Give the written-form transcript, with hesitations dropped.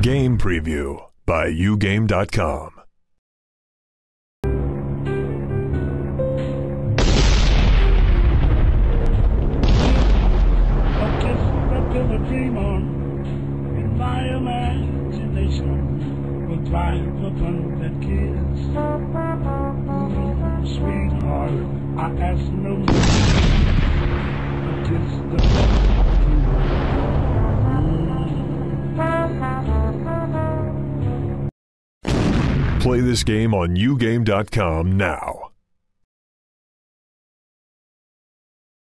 Game Preview by ugame.com. Dream on in my imagination will drive upon that kiss. Sweetheart, I ask no more. A kiss the Play this game on ugame.com now.